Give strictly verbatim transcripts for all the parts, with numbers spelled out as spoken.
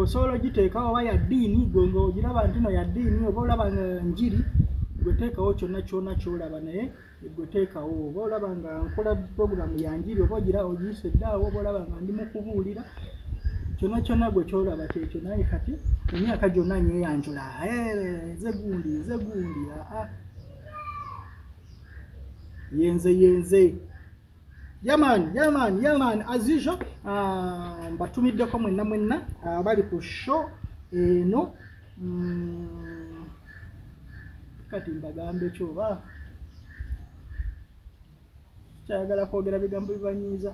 solo giteekawo oba ya ddiini gwe ng'ogiraba nti no ya ddiini oba olaba nga njiri gwe teekawo kyonna kyonna ky'olaba naye gwe teekawo oba olaba nga nkola puroguramu ya njiri oba ogira ogiyise eddaawo oba olaba nga ndi mu kubuulira kyonna kyonna gwe ky'olaba kyekyo naye kati emyaka gyonna nyeyanjula ze gundi ze gundi aa yenze yenze yaman yaman yaman as usual uh, mbatumiddeko mwenna mwenna uh, bali ku show eno mm, kati mbagambe kyoba kyagala kwogera bigambo bibanyiiza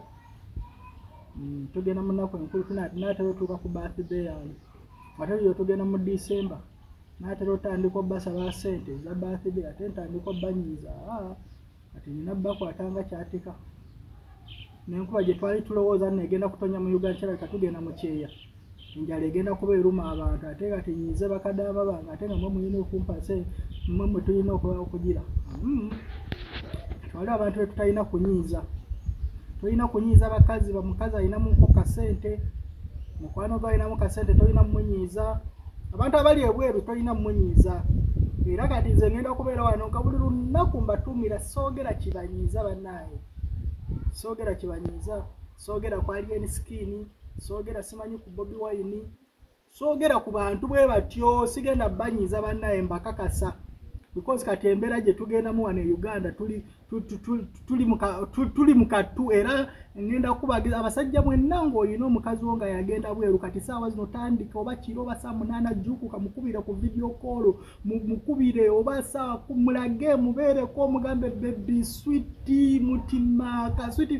mm, tugenda mu nnaku enkulu naatera otuuka ku birthday yange ate yo tugenda mu December naatera otandika obbasaba ssente za birthday ate ntandika obbanyiiza ah, ati nina bakwatanga kyatika nenkuba gye twali tulowooza negenda kutonya mu Uganda kyalabika tugenda mu kyeya enjala egenda kuba eruma abantu ate kati nyize bakadaaba bange ate nga mwe mulina okumpa se mwe mwe tulina okugira twali abantu be tutalina kunyiiza tulina kunyiiza bakazi bamukazi alinamuko kasente mukwano gwe alinamu kasente tolina mmunyiiza abantu abali ebweru tolina mmunyiiza era kati nze ngenda kubeera wano nga buli lunaku mbatuumira soogera kibanyiiza bannaaye soogera kibanyiiza soogera ku Alien Skin soogera simanyi ku Bobi Wine soogera ku bantu bwe batyo sigenda banyiiza bannaaye mbakakasa because kati embeera gye tugendamu wano e Uganda tuli tuli muka tuli mukatu era ngenda kubagiza abasajja mwenna ng'olina omukazi wo nga yagenda bweru kati saawa zino tandika oba kiro oba saa munaana jjuukuka mukubire ku video call mukubire oba saa kumulage mubeereko omugambe baby sweet mutima kasweet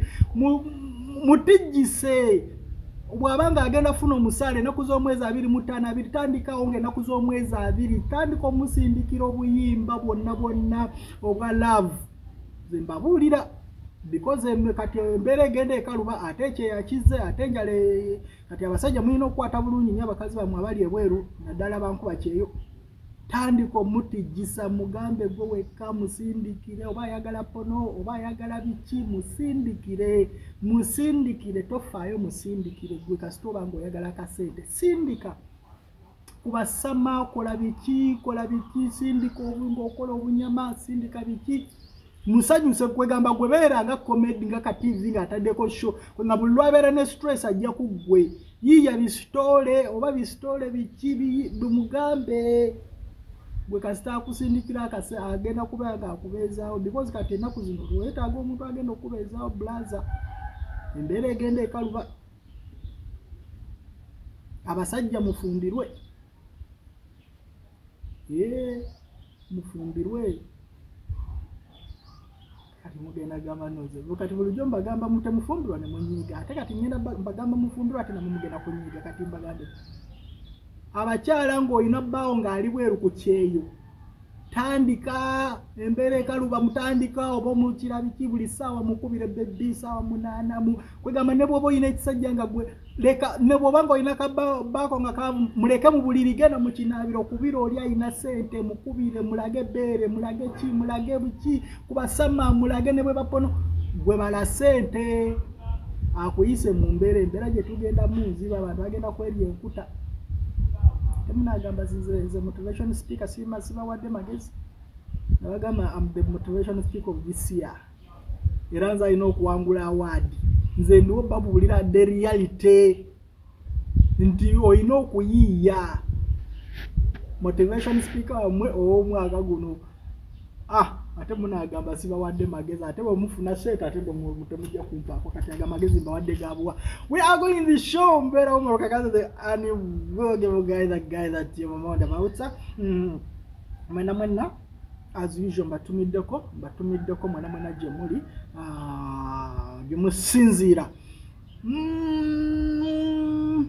mutijjise bw'abanga agenda funa omusaale ennaku z'omwezi abiri mu ttaano abiri tandikawo ng'ennaku z'omwezi abiri tandika omusindikira obuyimba bwonna bwonna obwa love ze mbabuulira because kati embeera egenda ekaluba ate ekyeyakize ate enjala kati abasajja mulina okukwata bulungi nnyo abakazi bammwe abali ebweru naddala bankuba kyeyo tandika omutijjisa mugambe gwe wekka musindikire oba ayagala pono oba ayagala biki musindikire musindikire tofaayo musindikire gwe kasita oba ng'oyagala kasente sindika kubasama kola biki kola biki sindika ng'okola obunyama sindika biki musanyuse kwegamba gwe beera nga comedy nga ka T V nga ataddeko show nga buli lwabeera ne stress ajja ku ggwe yiiya bisitole oba bisitole biki bimugambe gwe kasita akusindikira akase agenda kubeera nga akubeezaawo because kati ennaku zino weetaaga omuntu agenda okubeezaawo blaza embeera egenda ekaluba abasajja mufumbirwe ee mufumbirwe kati mugenda gamba noze kati bulijjo mbagamba mutemufumbirwa ne munyiiga ate kati ngenda mbagamba mufumbirwa ate namwe mugenda kunyiiga kati mbagambe abakyala ng'olina bbaawo ng'ali bweru ku kyeyo tandika embeera ekaluba mutandika oba omukira biki buli ssaawa mukubire bebbi ssaawa munaana mu kwegamba ne bw'oba olina ekisajja nga gwe leka ne bw'oba ng'olina kabbaako nga ka muleke mu buliri genda mu kinaabiro okubira oli alina ssente mukubire mulage ebbeere mulage ki mulage biki kubasama mulage ne bwe bapono gwe bala ssente akuyise mu mbeera embeera gye tugendamu nziba abantu bagenda kwerya enkuta temunagamba zinze motivation speaker sima siba wadde magezi nabagamba am the motivation speaker of this year era nze alina okuwangula award nze ndiwo babuulira the reality nti olina okuyiiya motivation speaker wamwe ow'omwaka guno ah ate munagamba siba wadde magezi ate bwemufuna seeta ate temujja kumpaako kati aga magezi mbawadde gabuwa. We are going in the show mbeera omoroka kazi the unbelievable guy that guy that you remember about mm mwena mwena as usual mbatumiddeko mbatumiddeko mwena mwena gye muli ah gye musinziira mm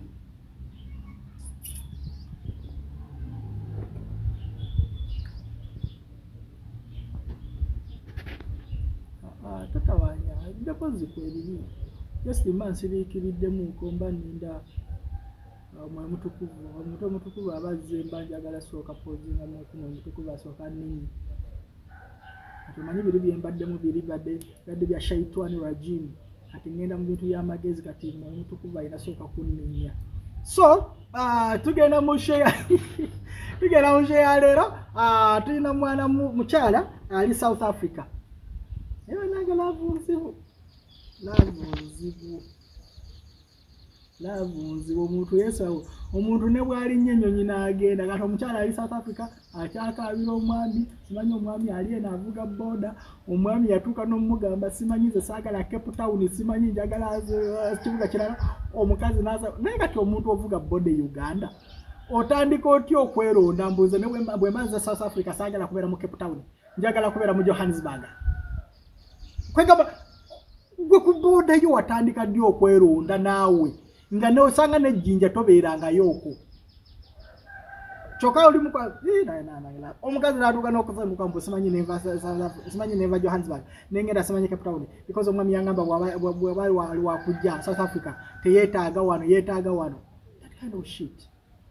tatawanya ndakoze kwebiri just man sirikiridemu komba ninda mwa mutukuvu omuntu omutukuvu abazze mbanja agala soka pozinga mu mutukuvu asoka nini atumanyi biri byembaddemu biri badde badde bya shaitani rajim ati ngenda mu bintu by'amagezi kati mu mutukuvu ayina soka kunninya So uh, tugenda mu share tugenda mu share lero uh, tulina mwana mukyala ali South Africa. Ewa nanga lavunzibu lavunzibu lavunzibu omuntu yesawo omuntu ne bwali nnyo ennyonyi n'agenda kati omukyala ali South Africa akyakaabira omwami simanyi omwami ali eno avuga boda omwami yatuuka n'omugamba simanyi nze saagala Cape Town simanyi njagala kibuga kirala omukazi naza naye kati omuntu ovuga boda e Uganda otandika otya okweronda mbuuze ne bwe mbaza South Africa saagala kubeera mu Cape Town njagala kubeera mu Johannesburg kwegamba gwe ku boda yo watandika ddi okweronda naawe nga nosanga nejjinja tobeerangayo okwo kyokka oli mukwa omukazi n'atuuka n'okusembuka mbu simanyi neva simanyi neva Johannesburg nengenda simanyi Cape Town because omwami yangamba bw'aba wali wakujja South Africa teyeetaaga wano yeetaaga wano that kind of shit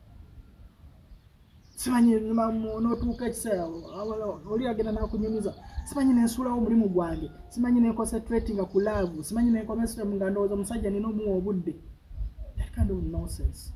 simanyi n'otuuka ekiseera oli agenda n'akunyumiza simanyi nensuulawo omulimu gwange simanyi nenconcentratinga ku laavu simanyi nenconcentrate nga ndowooza omusajja nina omuwa obudde that kind of nonsense.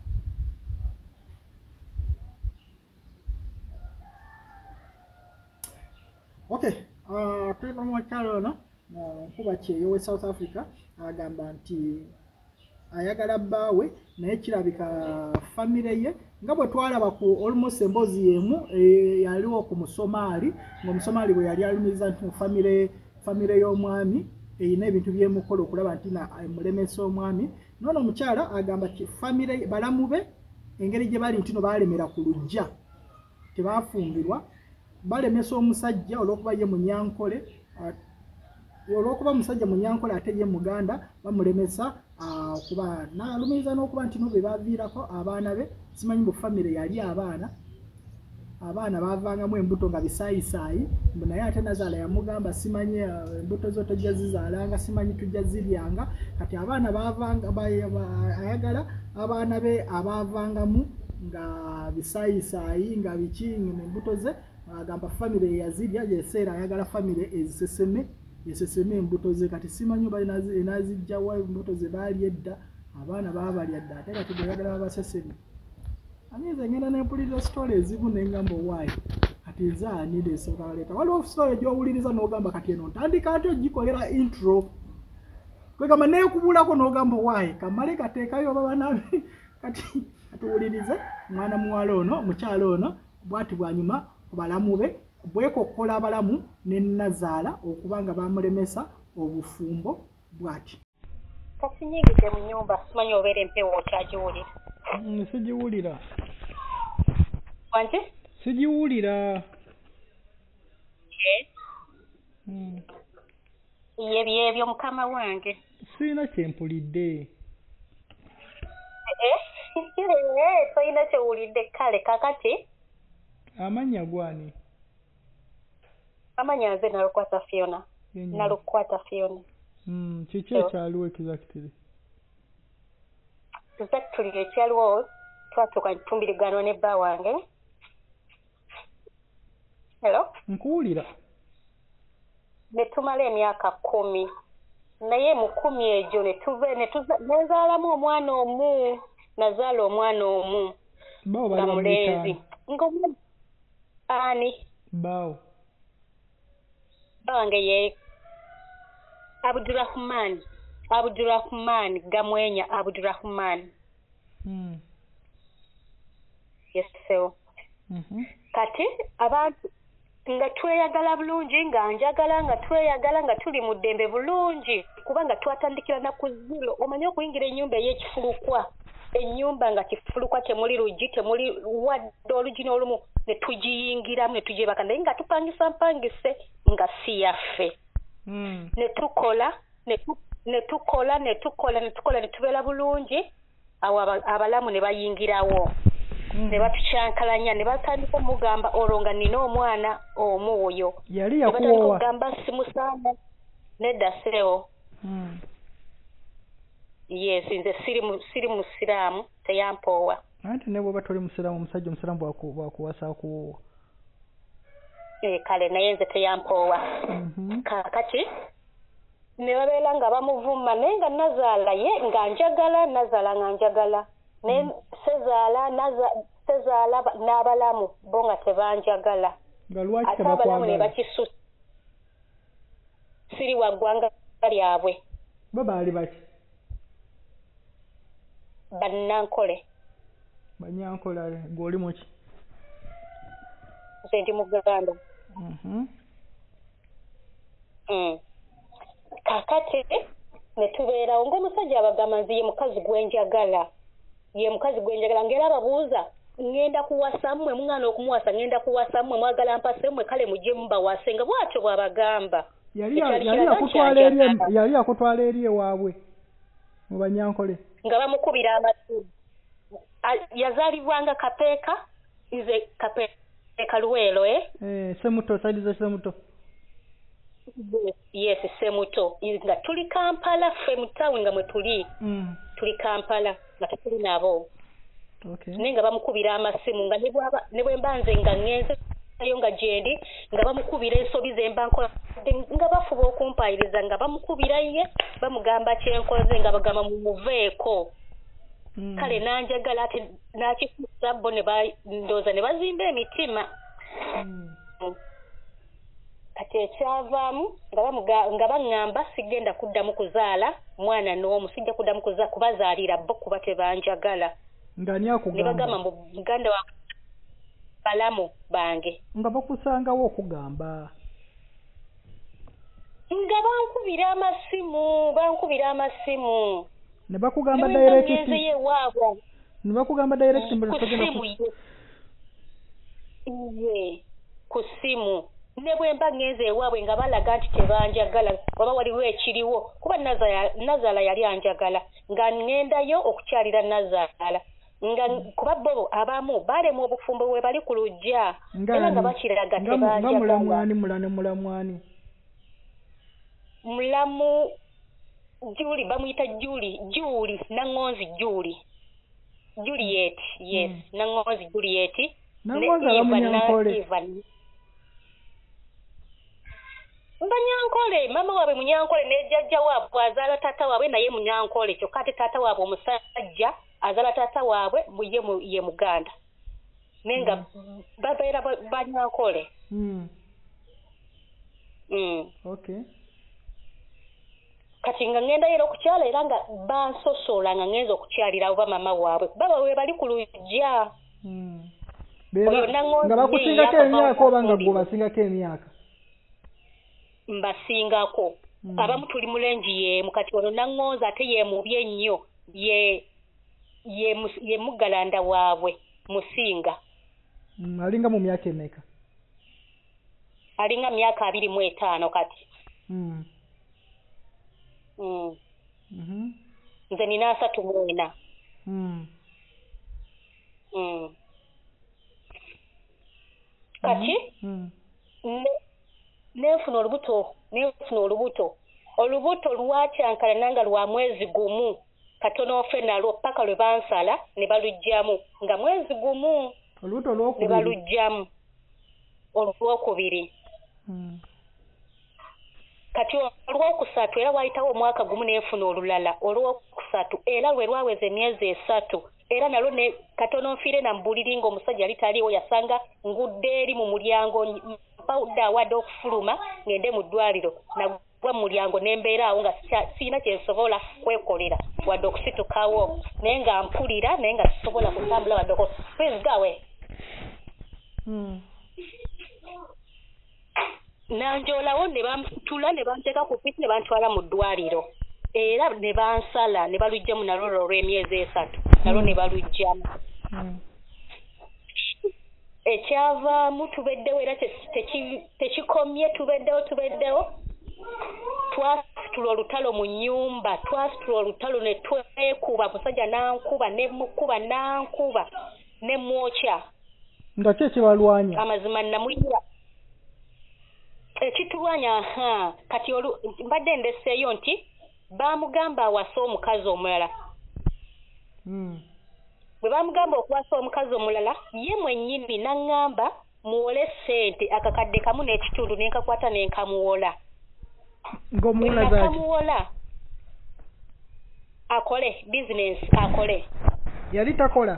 Okay, uh, tulina mukyala ono nkuba kyeyo we South Africa agamba nti ayagala bbaawe naye kirabika famire ye nga bwe twalaba ku almost emboozi yemu yaliwo ku Musomaali ng'Omusomaali bwe yali alumiriza nti famire famire y'omwami eyina ebintu byemukola okulaba nti mulemesa omwami noono omukyala agamba ti famire balamu be engeri gye bali nti no baalemera ku lujja tebaafumbirwa balemesa omusajja olw'okuba ye munyankole olw'okuba omusajja munyankole ate ye muganda bamulemesa okuba naalumiriza n'okuba nti no be baaviirako abaana be simanyi mu famire yali abaana abaana baavangamu embuto nga bisaayisaayi naye ate Nazaala yamugamba simanyi embuto zo tojja zizaalanga simanyi tujja ziryanga kati abaana baavanga ayagala abaana be abaavangamu nga bisaayisaayi nga biki embuto ze agamba famire yazirya yeseera ayagala famire eziseseme yeseseme embuto ze kati simanyi oba enazijjawa embuto ze baali edda abaana baabalya dda ate kati bweyagala babaseseme anize ngenda nempuliriza story ezibu nengamba owaayi kati nze ani desooka baleeta waliwo story gy'owuliriza n'ogamba kati eno ntandika ate ogikolera intro kwegamba neekubulako n'ogamba owaayi kamale kateekayo babanabe kati katuwulirize mwana muwala ono mukyala ono bwati bwanyuma balamu be bwekokkola abalamu ne Nazaala okuba nga bamulemesa obufumbo bwati kasi nyingide mu nyumba simanyi obeera empewo okyagiwulira sigiwulira wanje sigiwulira ye byebyo mukama wange siina kyempulidde toyina kyewulidde kale kakati amanya gwani amanya nze nalukwata Fiona nalukwata Fiona mm kiki ekyaliwo exactly exactly ekyaliwo twatuuka ntumbiriganwa ne bba wange hello nkuwulira ne tumala emyaka kumi naye mu kumi egyo ne tuve ne nezaalamu omwana omu Nazaala omwana omu bawo bali mulenzi ng'omwana ani bawo bange ye Abdurrahman Abdurrahman Gamwenya Abdurrahman mm yes so mhm kati abantu nga tweyagala bulungi nga njagala nga tweyagala nga tuli mu ddembe bulungi kubanga twatandikira na ku zero omanyi okuyingira ennyumba ey'ekifulukwa ennyumba nga kifulukwa temuli luggi temuli wadde olugi n'olumu ne tugiyingiramu ne tugyebaka naye nga tupangisa mpangise nga si yaffe mm ne tukola ne tukola ne tukola ne tukola ne tubeera bulungi awo abalamu ne bayingirawo ne batucyankalanya ne batandika omugamba olwo nga nina omwana omu oyo yali yakuwowa okugamba simusaana nedda seewo mm yes nze siri siri musiraamu teyampoowa anti ne bw'oba toli musiraamu omusajja omusiraamu bwakuwasa akuwowa eh kale naye nze teyampoowa kakati ne babeera nga bamuvuma naye nga Nazaala ye nga njagala Nazaala nga njagala ne sezaala naza sezaala n'abalamu bo nga tebanjagala nga lwaki ate abalamu ne tebakwagala bakisusa siri wa ggwanga lyabwe bo baali baki bannankole banyankole ng'oli muki nze ndi muganda mhm mm. kakati ne tubeerawo ng'omusajja abagamba nze ye mukazi gwenjagala ye mukazi gwenjagala ng'era ababuuza ngenda kuwasa mmwe mungana okumuwasa ngenda kuwasa mmwe mwagala mpase mmwe kale mujje mubawase nga bwatyo bw'abagamba yali yali akutwala eri yali akutwala eri ewaabwe mu banyankole nga bamukubira amasimu yazaalibwanga kapeeka ize kapeeka luweero eh eh semuto saidize semuto yes semuto nga tuli Kampala ffe mu town nga mwe tuli mm. tuli Kampala nga tuli nabo okay nenga bamukubira amasimu nga ne bwaba ne bwe mbanze nga ngenze ayo nga jendi nga bamukubira ensobi zembanko nga bafuba okumpayiriza nga bamukubira ye bamugamba kyenkoze nga bagamba mu muveeko mm. kale nanjagala ate nakikusa bo ne bandoza ne bazimba emitima mm. kati ekyavaamu nga bamuga nga baŋŋamba sigenda kuddamu kuzaala mwana n'omu sijja kuddamu kuza kubazaalira bo kuba tebanjagala ngani akugamba ne bagamba mu Buganda wa balamu bange nga bakusangawo okugamba nga bankubira amasimu bankubira amasimu ne bakugamba direct ne bakugamba direct mbona togenda ye ku simu ne bwe mba ngenze ewaabwe nga balaga nti tebanjagala oba waliwo ekiriwo kuba Nazaala yali anjagala nga ngendayo okukyalira Nazaala nga kuba bo abamu balemu obufumbo bwe bali ku lujja era nga bakiraga tebanjagala mulamwani mulane mulamwani mulamu Juli bamuyita Juli Juli Nangonzi Juli Juliet yes mm. Nangonzi Juliet Nangonzi abamunyankole Banyankole mama waabwe munyankole ne jjajja waabwe azaala taata waabwe naye munyankole kyokka ate taata waabwe omusajja azaala taata waabwe ye ye Muganda nenga mm. babeera banyankole mm. mm. okay kati nga ngenda era okukyala era nga bansosola nga ngenza okukyalira oba mama waabwe baba we bali ku lujja mm. nga bakusingako emyaka oba nga gwe basingako emyaka mbasingako mm. abamu tuli mulengi yemu kati ono Nangonzi ate ye mubi ennyo ye ye ye Mugalanda waabwe musinga mm, alinga mu myaka emeka alinga myaka abiri mu etaano kati mm. mm. mhm nze nina asatu mu ena mm. mm. kati mm. ne nefuna olubuto nefuna olubuto olubuto lwakyankala nanga lwa mwezi gumu katono ofe nalwo paka lwe bansala ne balujjamu nga mwezi gumu olubuto olwokubiri ne balujjamu olwokubiri mm. kati olwokusatu era wayitawo omwaka gumu nefuna olulala olwokusatu era lwe lwaweza emyezi esatu era nalwo ne katono nfiire na mbuliri ng'omusajja yali taliiwo yasanga ngudde eri mu mulyango pawuda awadde okufuluma ngende mu ddwaliro nagwa mu mulyango nembeera awo nga siina kyensobola kwekolera wadde okusitukawo naye nga mpulira naye nga sisobola kutambula wadde oko please gawe mm. nanjolawo ne bantula ne banteeka ku piki ne bantwala mu ddwaliro era ne bansala ne balujjamu nalwo olw'emyezi esatu nalwo ne balujjamu mm. ekyavaamu tubeddewo era tekikomye tubeddewo tubeddewo twasitula olutalo mu nnyumba twasitula olutalo ne twekuba musajja nankuba ne mukuba nankuba ne mwokya nga ki ekibalwanya amazima namuyira ekitulwanya ha kati mbadde ndeseeyo nti bamugamba awasa omukazi omulala mm. bwe bamugamba okuwasa omukazi omulala ye mwennyini naŋŋamba muwole ssente akakadde kamu n'ekitundu nenkakwata nenkamuwola ng'omuwola zaaki kamuwola akole bizinensi akole yali takola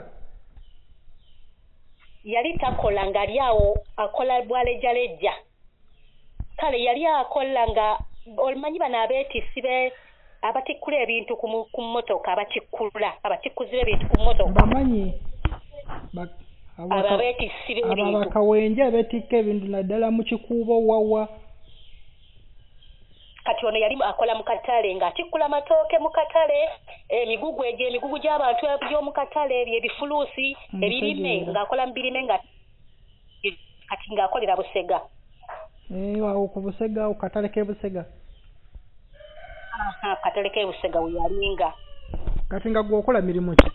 yali takola ngali awo akola bwalejalejja kale yali akola nga omanyi bana abeetisi be abatikkula ebintu ku mmotoka abatikkula abatikkuzi b'ebintu ku mmotoka bamanyi ababeetisi b'ebintu abakawenje abeetikka ebintu naddala mu kikuubo wawa kati ono yali akola mu katale ng'atikkula matooke mu katale emigugu egyo emigugu gy'abantu by'omu katale byebifuluusi ebirime ng'akola mu birime nga kati ng'akolera Busega awo ku Busega ku katale k'e Busega aha katale k'e Busega we yalinga kati nga gw'okola mirimu ki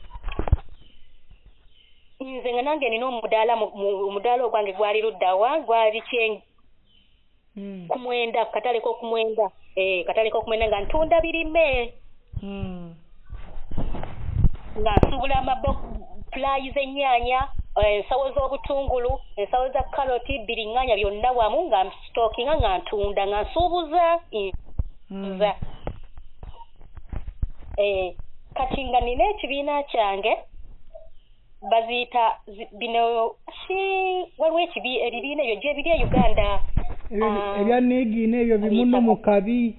nze nga nange nina omudaala omudaala ogwange gwali luddawa gwali kyengi Mm. kumwenda katale ko kumwenda eh katale ko kumwenda nga ntunda birime mm. nga nsubula amabok flies ennyanya ensawo z'obutungulu ensawo za karoti biringanya byonna wamu nga stocking nga ntunda nga nsuubuza nza mm. eh kati nga nina ekibiina kyange baziyita bino si waliwo ekibi ebibiina ebyo gye biri e Uganda ebya nigiina ebyo bimuno mu kabi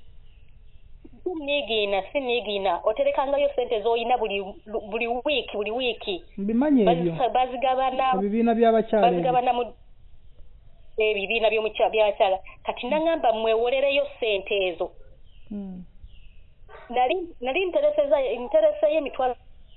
nigiina si nigiina oterekangayo sente z'olina buli buli wiiki buli wiiki mbimanyi ebyo bazigabana ebibiina by'abakyala bazigabana mu ebibiina by'abakyala kati nangamba mwewolereyo sente ezo hmm. nali nali ntereseza ntereseyo emitwalo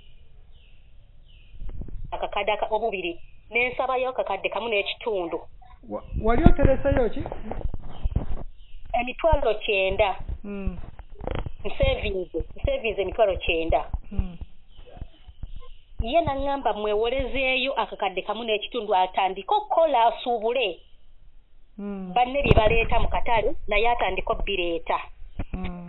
akakadde obubiri nensabayo akakadde kamu n'ekitundu wali otereseyo ki emitwalo kyenda mm. savings savings emitwalo kyenda mm. ye nangamba mwewolezeeyo akakadde kamu n'ekitundu atandika okukola asuubule mm. banne bye baleeta mu katale naye atandika obbireeta mm.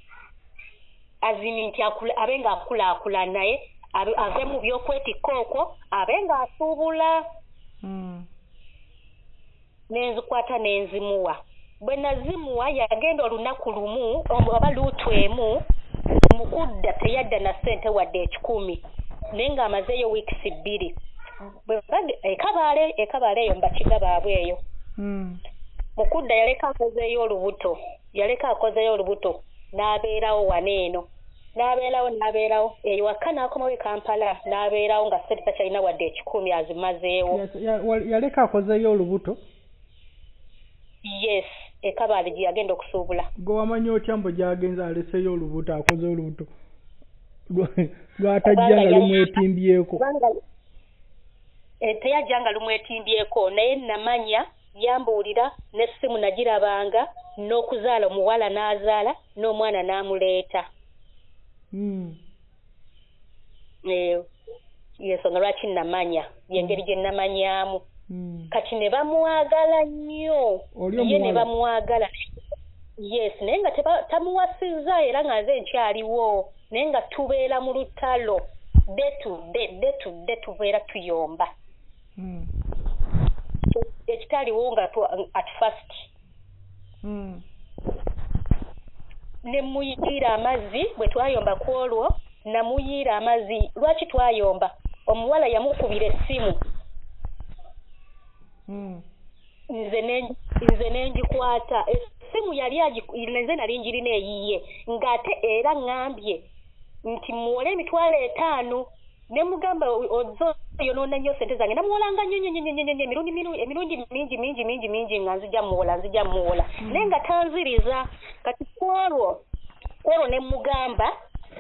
azini nti abe nga akulaakulana naye ave mu byokwetikka okwo abe nga asuubula mm. nenzikwata nenzimuwa bwe nazimuwa yagenda olunaku lumu oba luutu emu mukudda teyadda na ssente wadde ekikumi naye ng'amazeeyo wiikisi bbiri ekabaale ekabaale eyo mbakiga baabwe eyo mm. mukudda yaleka akozeeyo olubuto yaleka akozeeyo olubuto n'abeerawo waneeno n'abeerawo n'abeerawo eyo wakka n'akomawo e Kampala n'abeerawo nga ssente takyalina wadde ekikumi azimazeewo yaleka akozeeyo olubuto yes ekabaale gye yagenda okusuubula gwe wamanya otya mbu gy'agenza aleseyo olubuto akoze olubuto lwatajja nga lumwetimbyeko teyajja nga lumwetimbyeko naye namanya yambuulira n'essimu nagirabanga n'okuzaala omuwala n'azaala n'omwana n'amuleeta mm. eh, yensonga lwaki namanya yengeri gye namanyaamu mm. kati ne bamwagala nnyo ye ne bamwagala yes naye nga tamuwasizza era nga nze nkyaliwo naye nga tubeera mu lutalo dde tudde dde tudde tubeera tuyomba mm. ekitaliwo nga at first mm. ne muyiira amazzi bwe twayomba ku olwo namuyiira amazzi lwaki twayomba omuwala yamukubira essimu mm. nze nengikwata essimu yali nze nali njirina eyiye ng'ate era ŋŋambye nti muwole emitwalo etaano ne mugamba ozo yonoona nnyo sente zange namuwolanga nnyo nnyo nnyo nnyo emirundi emirundi mingi mingi mingi mingi nga nzija muwola nzija muwola naye nga tanziriza kati kwolwo kwolwo ne mugamba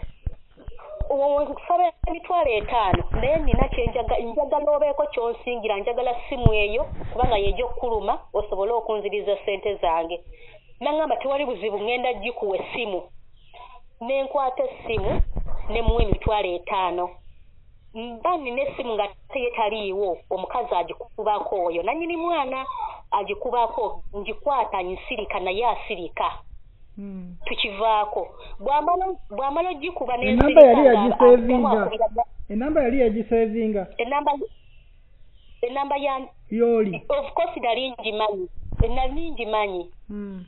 nsaba emitwalo etaano naye nina kyenjagala obeeko kyonsingira njagala ssimu eyo kubanga yejja okukuluma osobole okunziriza sente zange nangamba tewali buzibu ngenda gikuwa essimu nenkwata essimu nemuwa emitwalo etaano mba nina essimu nga teyetaliiwo omukazi agikubako oyo nanyini mwana agikubako ngikwata nsirika naye asirika mm. tukivaako bw'amala ogikuba enamba yali yagisevinga enamba yali yagisevinga enamba enamba ya yoli of course nali ngimanyi nali ngimanyi mm.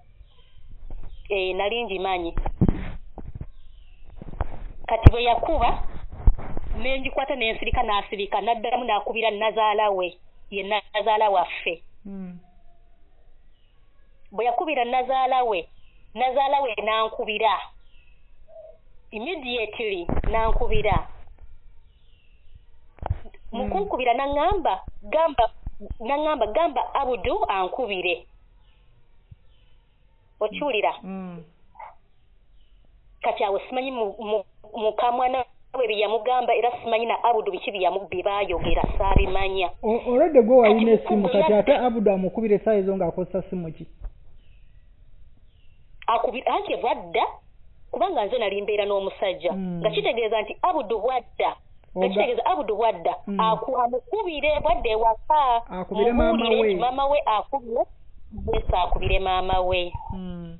eh nali ngimanyi kati bwe yakuba nenjikwata nensirika n'asirika n'addamu n'akubira nazaala we ye nazaala waffe mm. bwe yakubira nazaala we nazaala we n'ankubira immediately n'ankubira mukunkubira n'angamba gamba n'angamba gamba Abudu ankubire okiwulira mm. kati awo simanyi mukamwana we byamugamba era simanyi na Abudu biki byamubbi baayogera saabimanya olwedde gwe walina essimu kati ate Abudu amukubira essaawa ezo ng'akozesa simu ki akubira anti bwadda kubanga nze nali mbeera n'omusajja mm. nga kitegeeza nti Abudu bwadda nga kitegeeza Abudu bwadda mm. amukubire bwadde ewaka akubire maama we maama we akubire bwese akubire maama we mm.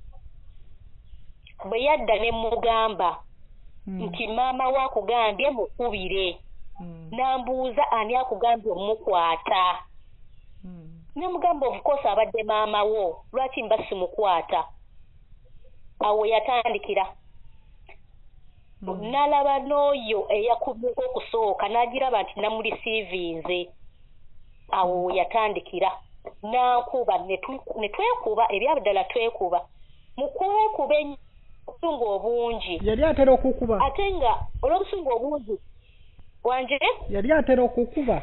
bwe yadda ne mugamba mm. nti maama we akugambye mukubire mm. nambuuza ani akugambye omukwata mm. ne mugamba of course abadde maama wo lwaki mba simukwata awo yatandikira mm. nalaba n'oyo eyakubyeko okusooka n'agiraba nti namulisiivinze awo yatandikira n'ankuba ne twekuba ebyabadala twekuba mu kwekuba obusungu obungi yali atera okukuba ate nga olw'obusungu obungi wanje yali atera okukuba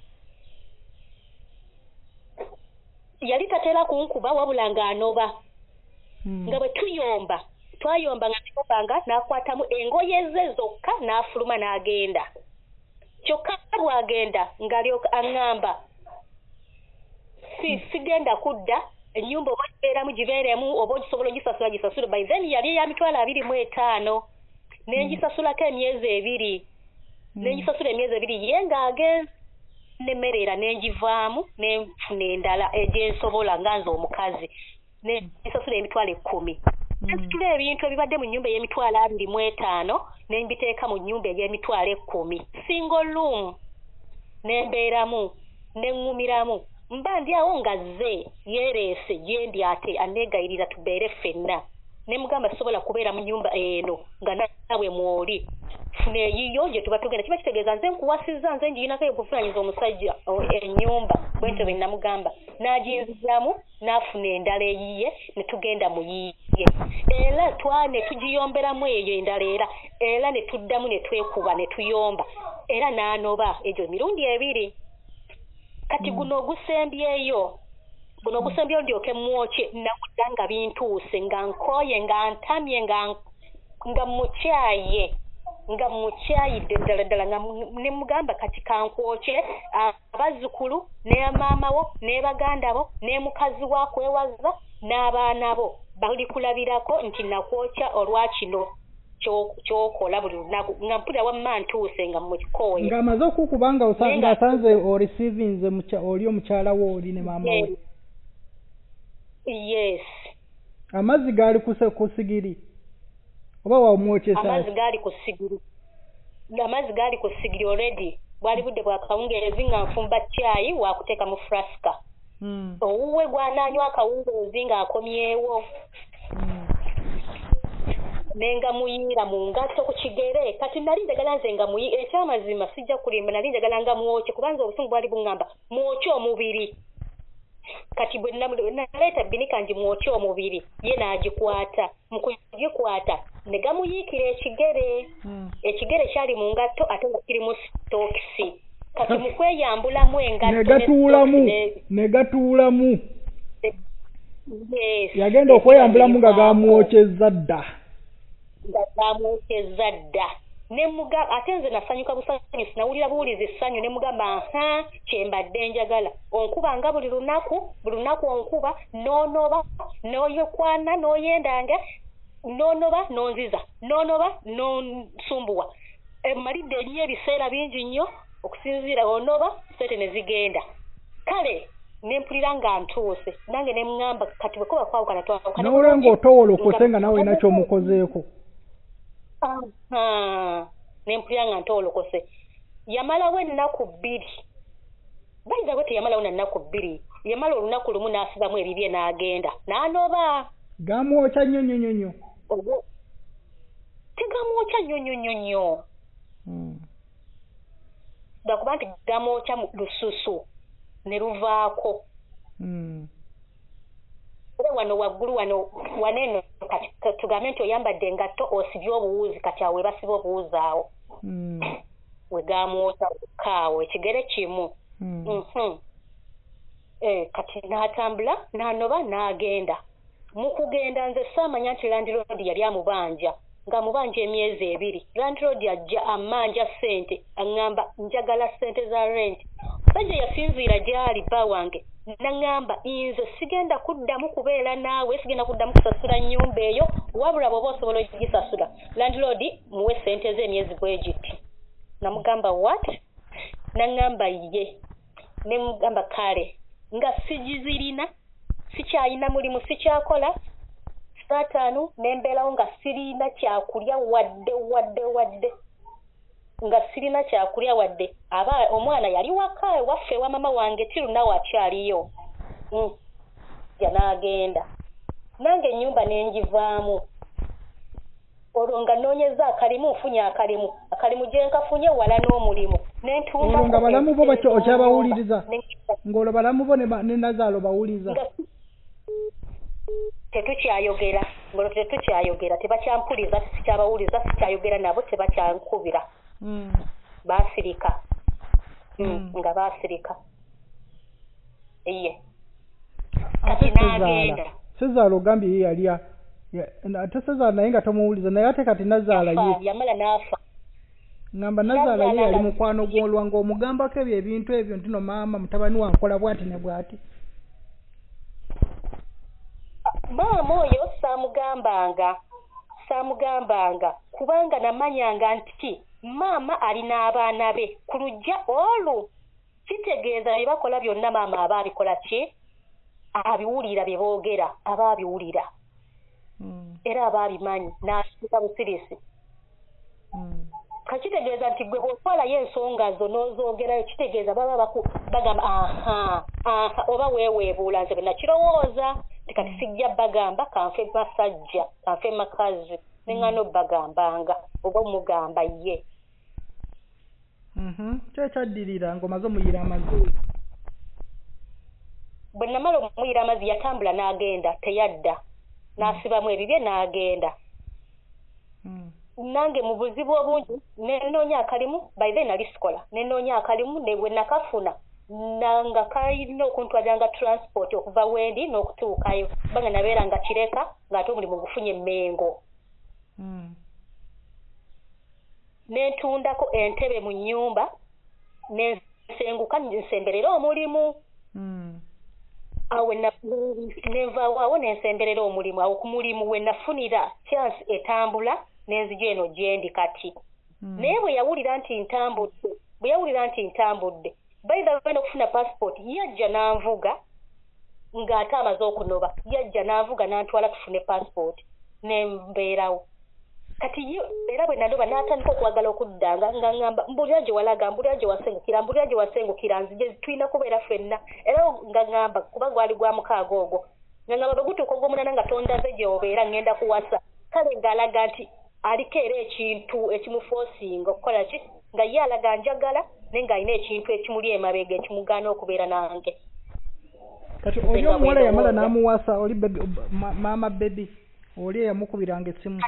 yali tatera kunkuba wabula ng'anoba mm. nga bwe tuyomba twayomba nga tuyobanga n'akwatamu engoye ze zokka n'afuluma n'agenda kyokka bw'agenda ng'alyoka aŋŋamba si sigenda kudda ennyumba oba gibeeramu gibeeremu oba ogisobola ogisasula gisasule by then yali eya mitwalo abiri mu etaano nengisasulako emyezi ebiri mm. nengisasula emyezi ebiri ye ng'agenze nemerera nenjivaamu nenfuna endala egyensobola nga nze omukazi nengisasula emitwalo ekkumi nsitula ebintu ebibadde mu nnyumba ey'emitwalo abiri mu etaano nembiteeka mu nnyumba ey'emitwalo ekkumi single room nembeeramu neŋŋumiramu mba ndi awo nga zze yeereese gye ndi ate aneegayirira tubeere ffenna ne mugamba sobola kubeera mu nnyumba eno nga nawe mwoli funa eyiyo gye tuba tugenda kiba kitegeeza nze nkuwasizza nze njirinako ebuvunaanyiriza omusajja ennyumba bwentyo bwe namugamba n'aginzizamu n'afuna endala eyiye ne tugenda mu yiye era twa ne tugiyomberamu eyo endala era era ne tuddamu ne twekuba ne tuyomba era n'anoba egyo emirundi ebiri kati guno ogusembyeyo guno ogusembyeyo ndyoke mwoke nawudda nga bintuuse nga nkooye nga ntamye nga nga mukyaye nga mukyayidde ddala ddala nga ne mugamba kati kankwoke abazzukulu ne maama wo ne baganda bo ne mukazi wa kwewaza n'abaana bo bali kulabirako nti nakwokya olwa kino kyokola buli lunaku nga mpulira wamma ntuuse nga mukikoye ng'amaze okukuba nga osanga asanze oreceiving oli omukyala wo oli ne maama we yes amazzi gaali ku sigiri oba wamwokyesa amazzi gaali ku sigiri amazzi gaali ku sigiri already bwali budde bwa kawungeezi nga nfumba caayi wakuteeka mu flaska mm. owuwe gwananywa akawungeezi ng'akomyewo mm. nenga muyiira mu ngatto ku kigere kati nali njagala nze nga muyi ekyamazima sijja kulimba nali njagala nga mwoke kubanza obusungu bwali buŋŋamba mwoke omubiri kati bwe naleeta binika nji mwoke omubiri ye n'agikwata mu kugikwata ne gamuyiikira ekigere mm. ekigere kyali mu ngatto ate nga kirimu sitokisi kati mu kweyambulamu engatto negatuulamu negatuulamu yes yagenda okweyambulamu nga gamwokyezza dda nga gamwokyezza dda ne mugamba ate nze nasanyuka busanyusi nawulira buwuliza essanyu ne mugamba aha kyembadde njagala onkuba nga buli lunaku buli lunaku onkuba n'onoba n'oyokwana n'oyendanga n'onoba n'onziza n'onoba n'onsumbuwa emalidde erinnya ebiseera bingi nnyo okusinziira onoba sente ne zigenda kale nempulira nga ntuuse nange ne mŋŋamba kati bwe kuba kwawukana twawukana n'olwe ng'otowolokose nga nawe olina ky'omukozeeko nempulira nga ntowolokose yamalawo ennaku bbiri bayiza bwe teyamalawo na nnaku bbiri yamala olunaku lumu n'asibamu ebibye n'agenda n'anoba gamwokya nnyo nnyo nnyo nnyo tegamwokya nnyo nnyo nnyo nnyo gakuba nti gamookya mu lususu ne luvaako. Mm. Era wano waggulu wano waneno kati tugambe nti oyambadde engatto osibye obuwuzi kati awo webasiba obuwuzi awo. Mm. We gamoota kaawo ekigere kimu. Mm. Mm-hmm. Eh, kati n'atambula n'anoba n'agenda. Mu kugenda nze saamanya nti Landlord yali amubanja nga mubanja emyezi ebiri. Landlord ajja amanja ssente aŋŋamba njagala ssente za rent. Sajja yasinziira gy'ali bba wange n'aŋŋamba nze sigenda kuddamu kubeera naawe, sigenda kuddamu kusasula nnyumba eyo wabula bw'oba osobola ogisasula. Landlord muwe ssente ze emyezi bwe giti. Namugamba what? N'aŋŋamba ye. Ne mugamba kale nga sigizirina sikyayina mulimu sikyakola sataanu nembeerawo nga sirina kyakulya wadde wadde wadde nga sirina kyakulya wadde aba omwana yali waka waffe wa mama wange tirunawo akyaliyo. Mm. Ja n'agenda nange ennyumba n'engivaamu olwo nga noonyeza akalimu nfunye akalimu akalimu gye nkafunye wala n'omulimu n'entumba olwo nga balamu bo bakyo okyabawuliriza ng'olwo balamu bo ne Nazaalo bawuliza tetukyayogera ng'olwo tetukyayogera tebakyampuliriza sikyabawuliza sikyayogera nabo tebakyankubira. Mm. Baasirika. Mm. Mm. nga baasirika iye ate kati n'agenda Sezaalo ogambye ye yali ate Sezaalo naye nga tomuwuliza naye ate kati Nazaala ye yamala n'afa. ngamba Nazaala ye yali mukwano gw'olwa ng'omugambako ebyo ebintu ebyo ntino maama mutabani wankola bw'ati ne bw'ati. Maama oyo saamugambanga saamugambanga kubanga namanyanga nti maama alina abaana be ku lujja olwo kitegeeza bye bakola byonna maama aba abikola ki abiwulira bye boogera aba abiwulira. Mm. Era aba abimanyi n'asituka busirisi. Mm. Kakitegeeza nti gwe bw'otwalayo ensonga zo n'ozoogerayo kitegeeza baba baku bagamba aha aha oba weeweebuula nze bwe nakirowooza kati sijja bagamba kanfe basajja kanfe makazi neŋŋano bagambanga oba omugamba ye. Mhm. Kyekaddirira ng'omaze omuyira amazzi. Bwe namala omuyira amazzi yatambula n'agenda teyadda n'asibamu ebibye n'agenda. Mm. Nange mu buzibu obungi nenoonya akalimu by then nali sikola nenoonya akalimu ne bwe nakafuna nanga kalina okuntwalanga transport okuva wendi n'okutuukayo banga nabeera nga kireka ng'ate omulimu gufunye emmengo. Mm. N'entundako entebe mu nnyumba n'ensenguka nsemberera omulimu. Mm. awo nenvaawo awo nensemberera omulimu awo ku mulimu we nafunira chance etambula n'enzija eno gyendi kati. Mm. Naye bwe yawulira nti ntambudde bwe yawulira nti ntambudde baida bwena okufuna passport yajja n'anvuga ng'ate amaze okunoba yajja n'anvuga n'antwala tufune passport nembeerawo kati yo era bwe nanoba n'atandika okwagala okuddanga nga ŋŋamba mbulira gye walaga mbulira gye wasengukira mbulira gye wasengukira nzije tulina kubeera ffenna era nga ŋŋamba kuba gwali gwa mukaaga ogwo nga ŋŋamba bwe gutuuka ogw'omunana nga tondaze gye obeera ŋŋenda kuwasa kale ng'alaga nti aliko era ekintu ekimufoosinga okukola ki nga ye alaga njagala naye ng'alina ekintu ekimuli emabega ekimugaana okubeera nange. Kati oli omuwala yamala n'amuwasa oli maama bebi oli eyamukubiranga essimu.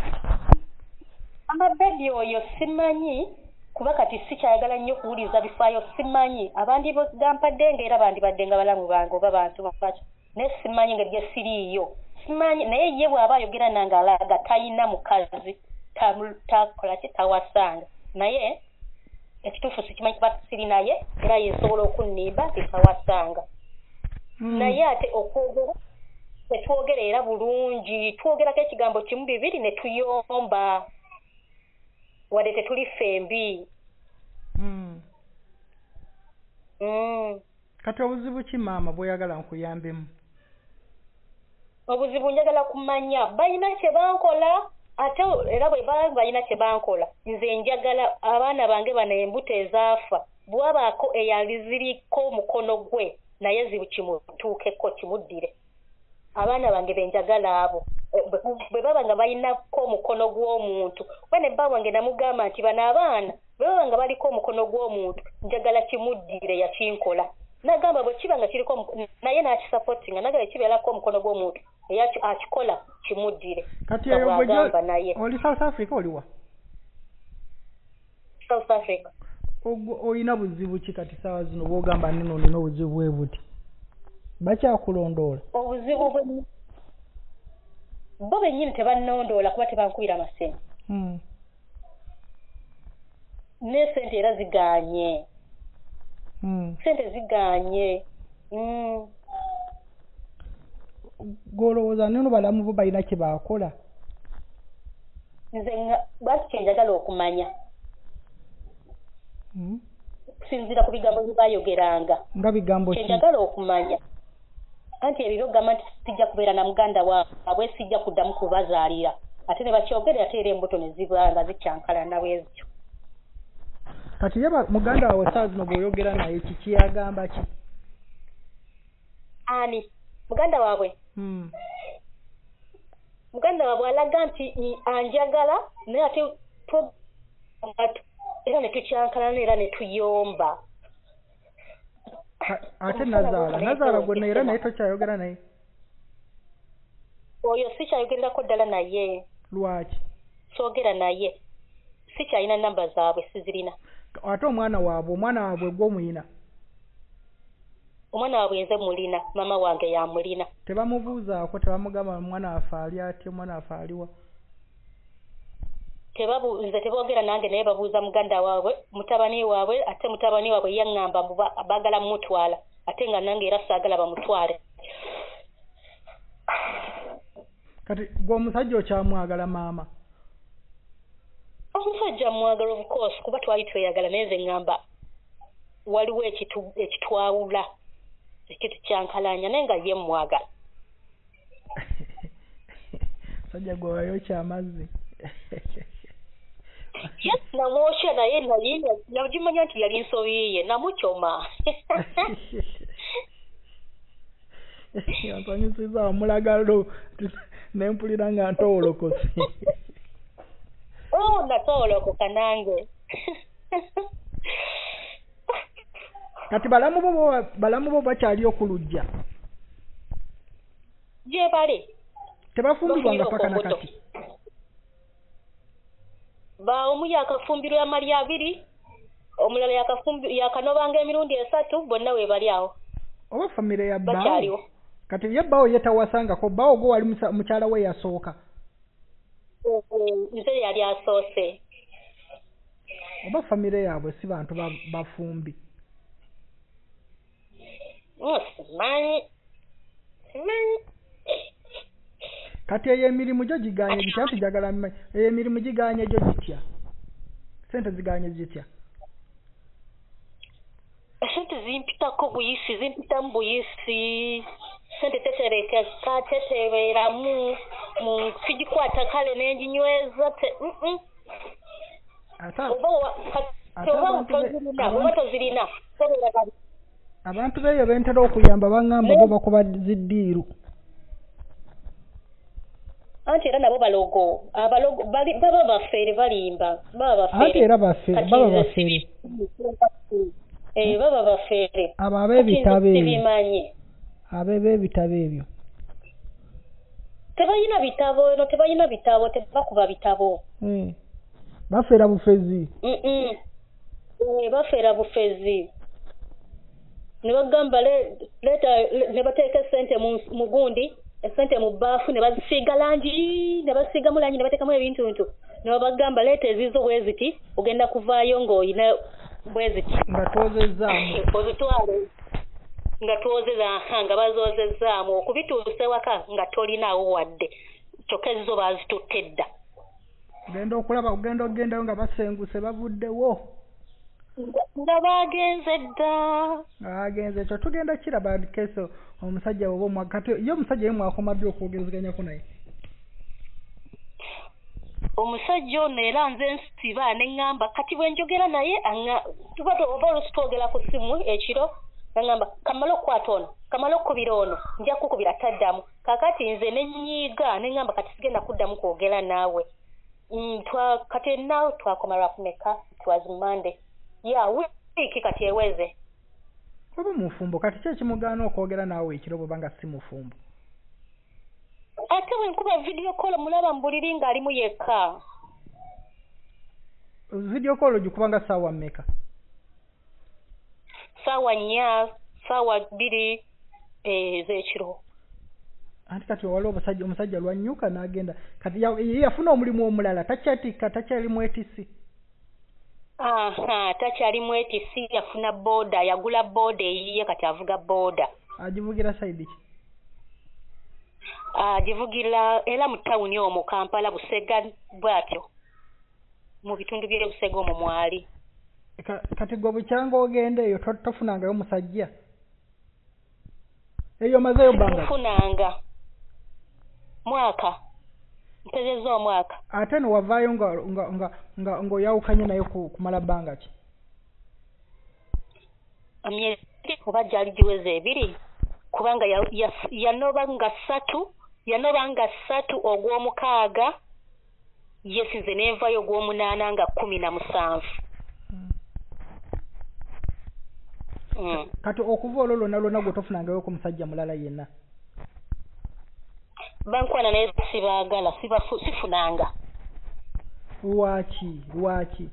Mama bebi oyo simanyi kuba kati sikyayagala nnyo okuwuliriza bifaayo simanyi abandi gampadde ng'era bandibadde nga balamu bange oba bantu baki naye simanyi nga gye siriiyo simanyi naye ye bw'aba ayogera nange alaga talina mukazi takola ki tawasanga naye ekituufu sikimanyi kuba siri naye era yesobola okunnimba nti tawasanga. Naye ate okwogera tetwogera era bulungi twogerako ekigambo kimu bibiri ne tuyomba wadde tetuli fembi. Mm. Mm. Kati obuzibu ki maama bw'oyagala nkuyambemu? Obuzibu njagala kumanya balina kye bankola ate era bwe baba balina kye bankola nze njagala abaana bange bano embuto ezaafa bwabaako eyali ziriko mukono gwe naye zibu kimutuukeko kimuddire. Abaana bange benjagala abo bwe baba nga balinako omukono gw'omuntu bwe ne bba wange namugamba nti bano abaana bwe nga baliko omukono gw'omuntu njagala kimuddire yakinkola nagamba bwe kiba nga kiriko naye n'akisupportinga nagala kibeerako omukono gw'omuntu eyaki akikola kimuddire kati eyo bw'agamba naye oli South Africa oliwa South Africa oyina buzibu ki kati saawa zino bw'ogamba nino olina obuzibu bwe buti bakyakulondoola obuzibu bwe bo bennyini tebannondoola kuba tebankubira masenya hmm. ne sente era ziganye hmm. sente ziganye mm. golowooza nino balamu bo balina kye baakola nze bwaki kyenjagala okumanya hmm. kusinziira ku bigambo bye baayogeranga nga bigambo ki kyenjagala okumanya anti ebyo byogamba nti sijja kubeera na muganda waabwe sijja kuddamu kubazaalira ate ne bakyogere ate era embuto ne ziba nga zikyankalana bwezityo kati ye muganda wawe saa zino bw'oyogera naye kiki yagamba ki ani muganda waabwe hmm. muganda waabwe alaga nti anjagala naye ate era ne tukyankalana era ne tuyomba ate nazaala nazaala gwe era naye tokyayogera naye oyo sikyayogererako ddala naye lwaki soogera naye sikyalina namba zaabwe sizirina ate omwana waabwe omwana waabwe gw'omulina omwana waabwe nze mulina mama wange yamulina tebamubuuzaako tebamugamba omwana wafe ali ati omwana wafe aliwa tebabuuza teboogera nange naye babuuza muganda waabwe mutabani waabwe ate mutabani waabwe yaŋŋamba baagala mumutwala ate nga nange era saagala bamutwale kati gwe omusajja okyamwagala maama omusajja mwagala obukoosi kuba twali tweyagala naye nze ŋŋamba waliwo ekitwawula ekitu kyankalanya naye nga ye mwagala sajja gwe wayokya amazzi yes namwokya naye naye nagimanya nti yali nsobiiye namukyoma yansanyusiza omulagalo nempulira nga ntowolokosi oh natowolokoka nange kati balamu bo balamu bo bakyali okulujja gye bale tebafumbirwanga paka na kati ba omu yakafumbirwa amali abiri omulala yakafumbi yakanobanga emirundi esatu bonna we bali awo oba famire ya bawo kati ye bawo yetawasangako bawo go wali mukyala we yasooka nze yali asoose oba famire yaabwe si bantu bafumbi simanyi simanyi kati eyo emirimu gyo giganye gitya nti jagala mmanyi eyo emirimu giganye gyo gitya sente ziganye zitya sente zimpitako buyisi zimpitamu buyisi sente tetereka katetebeeramu mu sigikwata kale n'enginyweza te oba tozirina abantu beeyo bentera okuyamba baŋŋamba bo bakuba ziddiiru anti era nabo balogo abalogo baba bafeere balimba baba bafeere anti era bafeere baba bafeere eh baba bafeere abo ab'ebitabo ebyo ab'ebitabo ebyo tebayina bitabo no tebayina bitabo tebakuba bitabo mm bafeera bufezi mm mm eh bafeera bufezi ne bagamba leta ne bateeka sente mu gundi esente mu baafu ne bazisiiga langi ne basiigamu langi ne bateekamu ebintu bintu ne bagamba leeta ezizo bweziti ogenda kuvaayo ng'oyina bweziti nga twozezzaamu ozitwale nga twozeza nga bazozezzaamu okubituusa ewaka nga tolinaawo wadde kyokka ezizo baazitutte dda genda okulaba ogenda ogendayo nga basenguse bavuddewo nga bagenze dda agenze ekyo tugenda kiraba keso omusajja oba omwakati ye omusajja ye mwakoma ddi okwogerezeganyako naye omusajja ono era nze nsiba ne ŋŋamba kati bwe njogera naye tuba oba olusi twogera ku ssimu ekiro naŋŋamba kamala okukwata ono kamala okkubira ono nja kukubira taddamu kakati nze ne nnyiiga ne ŋŋamba kati sigenda kuddamu kwogera naawe kati naawe twakoma lwakumeka it was Monday. Yeah, wiki kati eweze. Oba mufumbo kati kye kimugaana okwogera naawe ekiro bw'obanga si mufumbo. Ate bwe nkuba video call mulaba mbuliri ng'ali mu yekka. Video call ogikubanga ssaawa mmeka? Ssaawa nnya, ssaawa bbiri ez'ekiro. Anti kati waliwo omusajja omusajja lwannyuka n'agenda kati yafuna omulimu omulala takyatikka takyali mwetisi. Aha, takyali mwetisi yafuna booda yagula booda eyiye kati avuga booda. Agivugira saidi ki? Agivugira era mu tawuni omwo Kampala Busega bwatyo. Mu bitundu by'e Busega omwo mwali. Kati gwe bukyanga ogenda eyo tofunangayo omusajja. Eyo mazeyo banga. Tofunanga. Mwaka. Mpezeza omwaka. Ate no wavaayo nga nga nga nga ngoyawukanye nayo kumala banga ki? Amyezi oba gyali giweze ebiri kubanga yanoba nga ssatu yanoba nga ssatu ogw'omukaaga yesize n'envayo ogw'omunaana nga kkumi na musanvu. Mm. Kati okuva olwo lwonna lwonna gwe tofunangayo ku musajja mulala yenna. Bankwana naye sibaagala sifunanga. Lwaki lwaki?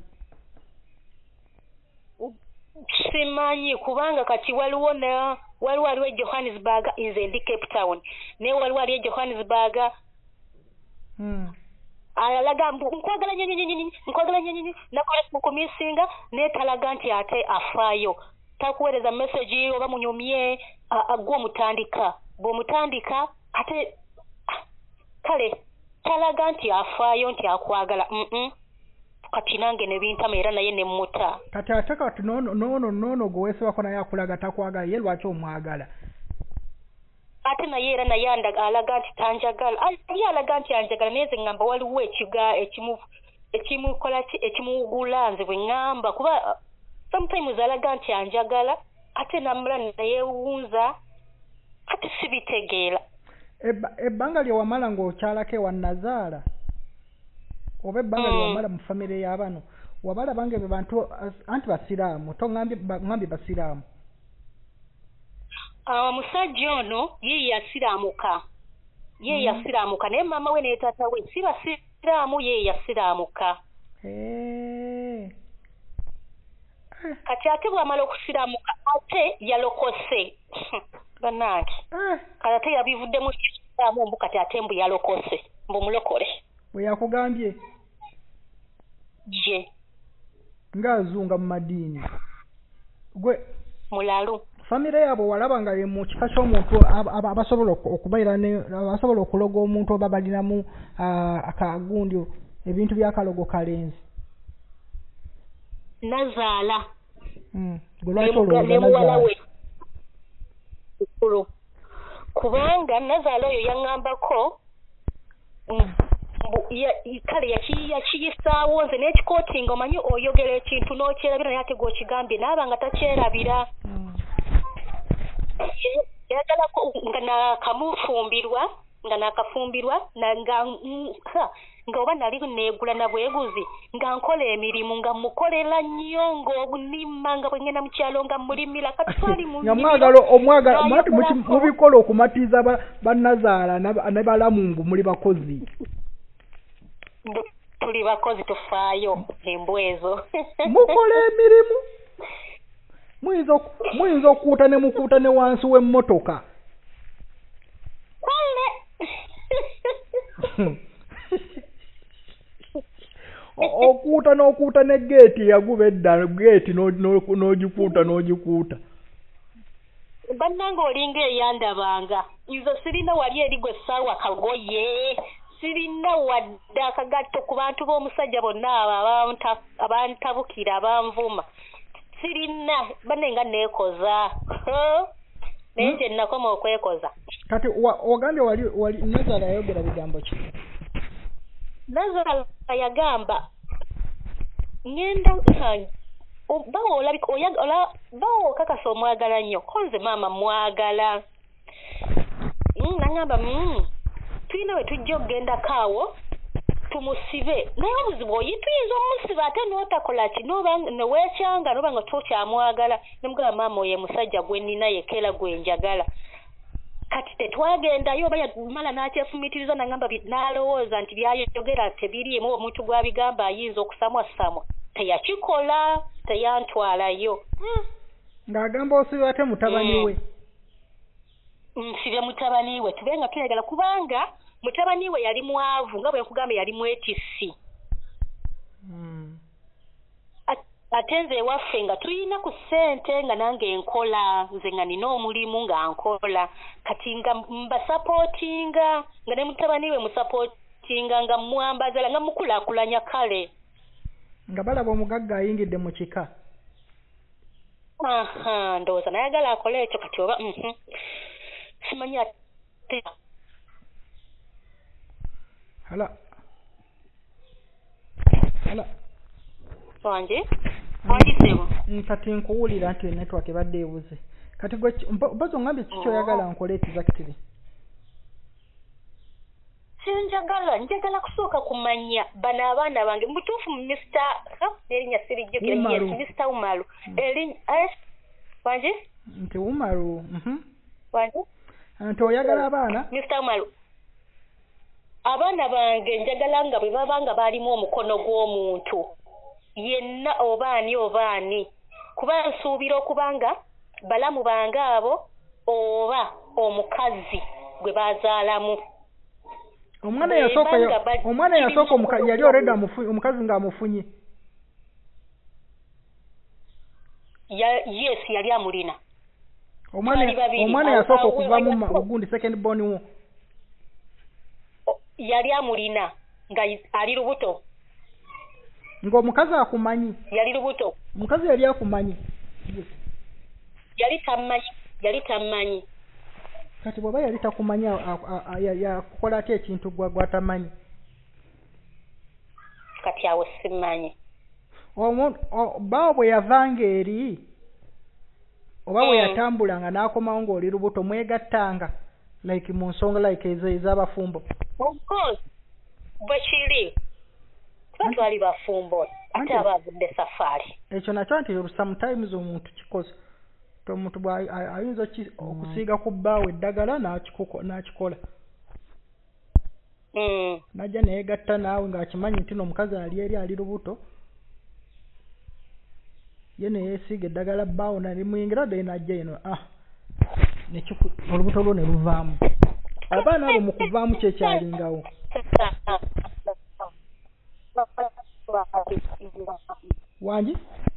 Simanyi kubanga kati waliwo na waliwo aliwo e Johannesburg nze ndi Cape Town naye waliwo ali e Johannesburg. Hmm. Alaga nkwagala nyenyenyenyenye nkwagala nyenyenyenye nakola kukumisinga netalaga nti ate afaayo. Takuwereza message oba munyumye agwo mutandika bo mutandika ate kale talaga nti afaayo nti akwagala mm kati nange ne bintama era naye ne muta kati ate kati nono nono nono gowese wako naye akulaga takwagala ye lwaki omwagala ate naye era naye alaga nti tanjagala ali alaga nti anjagala neze ngamba waliwo ekiga ekimu ekimukola ekimuugula nze bwe ngamba kuba sometimes alaga nti anjagala ate namula nayewunza ate sibitegeera. Ebbanga lye wamala ng'okyalako ewa Nazaala oba ebbanga lye wamala mu famire y'abano wabala bange be bantu anti basiraamu tongambye basiraamu. Omusajja ono ye yasiraamuka ye yasiraamuka naye maama we ne taata we si basiraamu ye yasiraamuka. Kati ate bw'amala okusiraamuka ate yalokose bannange kati ate yabivuddemu ekisiraamu mbu kati ate mbu yalokose mbu mulokole. Bwe yakugambye ye ng'azunga mu madiini gwe mulalu famire yabo walaba nga ye mu kika ky'omuntu abasobola okubeera ne abasobola okuloga omuntu oba balinamu akagundi ebintu by'akalogo kalenzi. Nazaala lwaki olowooza kubanga Nazaala oyo yaŋŋambako kale yakiyisaawo nze n'ekikootinga omanyi oyogera ekintu n'okyerabira naye ate gw'okigambye naaba nga takyerabira. Yagalako nga nakamufumbirwa nga nakafumbirwa nga nga oba nali neegula na bweguzi nga nkola emirimu nga mukolera nnyo ng'obunimma nga bwe ngenda mu kyalo nga mulimira kati twali mu nga mwagala omwagala mwati mubikola okumatiza bannazaala ne balamungu muli bakozi. Tuli bakozi tufaayo embwa ezo. Mukola emirimu muyinza okukuuta ne mukuuta ne wansi w'emmotoka. Okuuta n'okuuta ne geeti yaguba edda geeti n'ogikuuta n'ogikuuta. Bannange olinga eyandabanga nze sirina wali eri gwe ssaawa kagoye sirina wadde akagatto ku bantu b'omusajja bonna abo abantabukira abanvuma sirina banne nga neekoza naye nje nakoma okwekoza. Kati ogambye wali wali Nazaala yayogera bigambo ki? Nazaala yagamba ngenda bawo olabika oyagala bawo kakasa omwagala nnyo konze maama mwagala nangamba tulina we tujja okugenda kaawo tumusibe naye obuzibu oyi tuyinza omusiba ate n'otakola ki noba neweekyanga noba nga tokyamwagala nemugamba maama oyo musajja gwe nnina yekera gwe njagala kati tetwagendayo oba yamala n'akyefumitiriza nagamba n'alowooza nti byayogera tebiriimu omuntu gw'abigamba ayinza okusamwasamwa teyakikola teyantwalayo ng'agamba osibe ate mutabani we nsibe mutabani we tube nga tuyagala kubanga mutabani we yali mwavu nga bwe nkugamba yali mwetisi mm. ate nze ewaffe nga tuyina ku ssente nga nange nkola nze nga nina omulimu nga nkola kati nga mbasapootinga nga ne mutabani we musapootinga nga mwambazala nga mukulaakulanya kale nga balaba omugagga ayingidde mu kika aha ndowooza nayagala akole ekyo kati oba mhm simanyi ate hala hala wange wange sebo kati nkuwulira nti network ebadde ebuze kati gwe mbazo ngambye kiki oyagala nkole exactly sinjagala njagala kusooka kumanya bano abaana bange mutuufu mister erinnya sirijjukira yes mister Umaru eri wange nti Umaru mhm wange nti oyagala abaana mister Umaru abaana bange njagala nga bwe baba nga baalimu omukono gw'omuntu yenna obaani obaani kuba nsuubira okubanga balamu bange abo oba omukazi gwe bazaalamu omwana yasooka omwana yasooka omukazi yali already omukazi ng'amufunye yes yali amulina omwana omwana yasooka okuva mu ogundi second born wo yali amulina nga ali lubuto ng'omukazi akumanyi yali lubuto omukazi yali akumanyi yali tamanyi yali tamanyi kati bw'aba yali takumanyi yakukola ate ekintu gwatamanyi kati awo simanyi bawo bwe yavanga eri oba bwe yatambulanga n'akomawo ng'oli lubuto mwegattanga like mu nsonga like ezo ez'abafumbo of course bwe kiri twali bafumbo ate abavudde safaari ekyo nakyo nti sometimes omuntu kikosa omuntu ayinza okusiiga ku bbaawo eddagala n'akikola najja neyegatta naawe ng'akimanyi nti n'omukazi ali eri ali lubuto ye neyeesiiga eddagala bbaawo nalimuyingira dde najja eno ah olubuto lwo ne luvaamu abaana abo mu kuvaamu kyekyalingawo wangi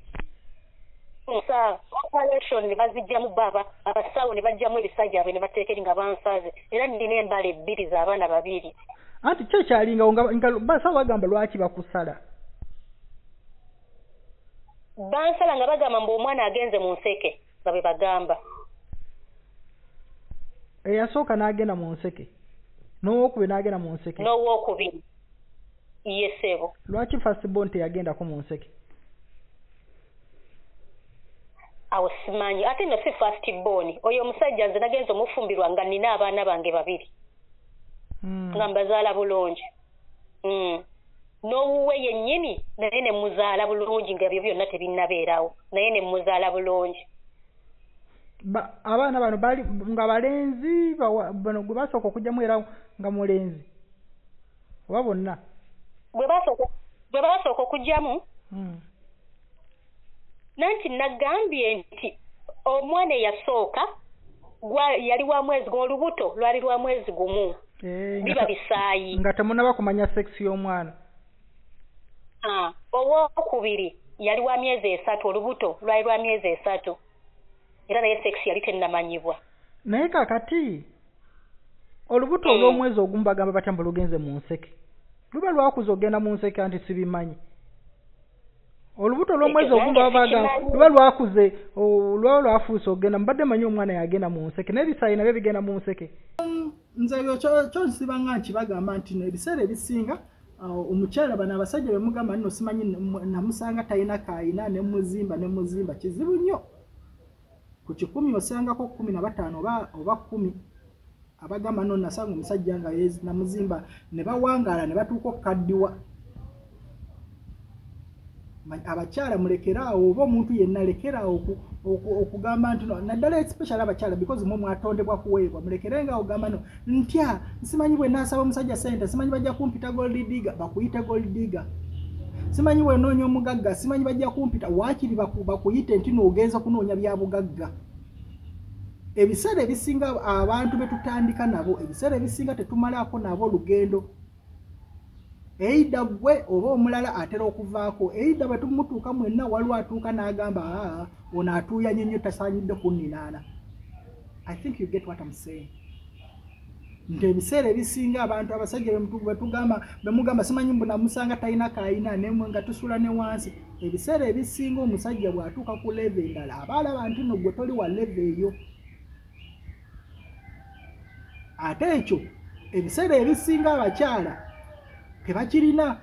sa operation ne bazijjamu baba abasawo ne bajjamu ebisajja abe ne bateekeri nga bansaze era nina embala ebbiri z'abaana babiri anti kyekyalingawo nga basawo bagamba lwaki bakusala bansala nga bagamba mbu omwana agenze mu nseke nga bwe bagamba eyasooka n'agenda mu nseke n'owokubiri n'agenda mu nseke n'owokubiri yesebo lwaki first born teyagendako mu nseke awo simanyi ate no si first born oyo omusajja nze nagenze omufumbirwa nga nina abaana bange babiri mm. nga mbazaala bulungi mm. n'owuwe yennyini naye ne muzaala bulungi nga byo byonna tebinnabeerawo naye ne muzaala bulungi ba abaana bano bali nga balenzi bano gwe basooka okujjamu era nga mulenzi oba bonna bwe basooka bwe basooka okujjamu mm. nanti nagambye nti omwana eyasooka yali wa mwezi gw'olubuto lwali lwa mwezi gumu biba bisaayi nga temunaba kumanya sekisi y'omwana owokubiri yali wa myezi esatu olubuto lwali lwa myezi esatu era naye sekisi yali tennamanyibwa naye kakati olubuto olw'omwezi ogumu bagamba batya mbu lugenze mu nseke luba lwakuza ogenda mu nseke anti sibimanyi olubuto olw'omwezi ogumu babagamba luba lwakuze lwaba lwafuuse ogenda mbadde manyi omwana yagenda mu nseke n'ebisaayi nabyo bigenda mu nseke nze ebyo kyo nsibanga nkibagamba nti ebiseera ebisinga omukyala bano abasajja bemugamba nno simanyi namusanga talina kaayina ne muzimba ne muzimba kizibu nnyo ku kikumi osangako kumi na bataano oba kumi abagamba no nasanga omusajja nga yezi namuzimba ne bawangala ne batuuka okukaddiwa. Abakyala mulekeraawo oba omuntu yenna lekeraawo okugamba nti naddala especially abakyala because mwe mwatondebwa kuweebwa mulekerenga ogamba no ntya simanyi bwe naasaba omusajja sente simanyi bajja kumpita gold digger bakuyite gold digger simanyi bwe noonya omugagga simanyi bajja kumpita waakiri bakuyite nti noogenza kunoonya bya bugagga. Ebiseera ebisinga abantu betutandika nabo ebiseera ebisinga tetumalaako nabo lugendo. Eida gwe oba omulala atera okuvaako eida bwe tumutuuka mwenna waliwo atuuka n'agamba aa ono atuuyanye nnyo tasaanyidde kunninaana. I think you get what I'm saying. Nti ebiseera ebisinga abantu abasajja betugamba bemugamba simanyi mbu namusanga talina kaayina nemwe nga tusula ne wansi. Ebiseera ebisinga omusajja bw'atuuka ku leve endala aba alaba nti no gwe toli wa leve eyo. Ate ekyo ebiseera ebisinga abakyala tebakirina.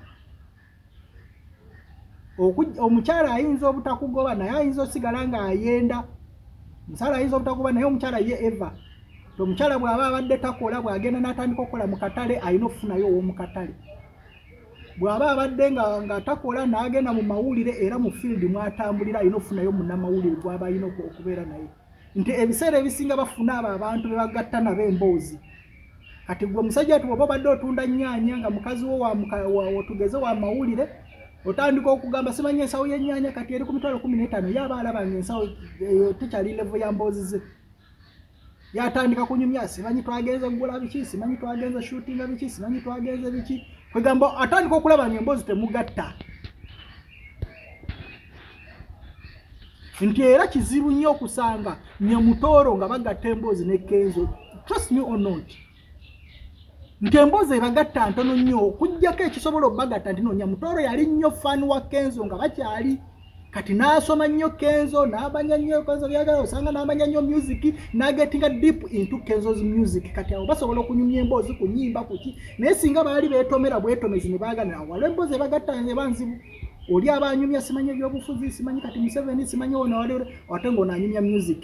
Omukyala ayinza obutakugoba naye ayinza osigala nga ayenda. Omukyala ayinza obutakugoba naye omukyala ye eva. Omukyala bw'aba abadde takola bw'agenda n'atandika okukola mu katale ayina okufunayo ow'omu katale. Bw'aba abadde nga takola n'agenda mu mawulire era mu field mwatambulira ayina okufunayo munnamawulire gw'aba ayina okubeera naye. Nti ebiseera ebisinga bafuna abo abantu be bagatta nabo emboozi. Kati gwe musajja ati bw'oba obadde otunda nnyaanya nga mukazi wo otugeze wa mawulire otandika okugamba simanyi ensawo y'ennyaanya kati eri ku mitwalo kumi n'etaano yaba alaba ng'ensawo eyo tekyali levo ya mboozi ze. Yatandika kunyumya simanyi twagenze kugula biki simanyi twagenze shootinga biki simanyi twagenze biki kwegamba atandika okulaba ng'emboozi temugatta. Nti era kizibu nnyo okusanga Nyamutooro nga bagatta emboozi ne Kenzo. Trust me or not. Nti emboozi ebagatta ntono nnyo okuggyako ekisobola okubagatta nti no Nyamutooro yali nnyo fan wa Kenzo nga bakyali. Kati n'asoma nnyo Kenzo n'abanya nnyo Kenzo byagala osanga n'amanya nnyo music n'agetinga deep into Kenzo's music. Kati abo basobola okunyumya emboozi kunyimba kuki naye singa baali beetomera bwetomezi ne baagana waliwo emboozi ebagatta nze banzibu. Oli abanyumya simanyi ebyobufuzi simanyi kati Museveni simanyi ono waliwo ate ng'onaanyumya music.